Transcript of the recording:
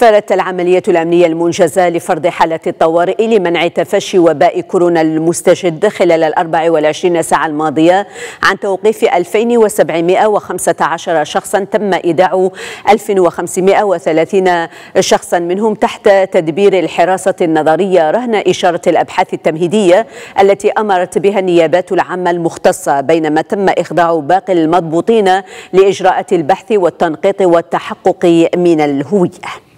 أسفرت العملية الأمنية المنجزة لفرض حالة الطوارئ لمنع تفشي وباء كورونا المستجد خلال 24 ساعة الماضية عن توقيف 2715 شخصا. تم إيداع 1530 شخصا منهم تحت تدبير الحراسة النظرية رهن إشارة الأبحاث التمهيدية التي أمرت بها النيابات العامة المختصة، بينما تم إخضاع باقي المضبوطين لإجراءات البحث والتنقيط والتحقق من الهوية.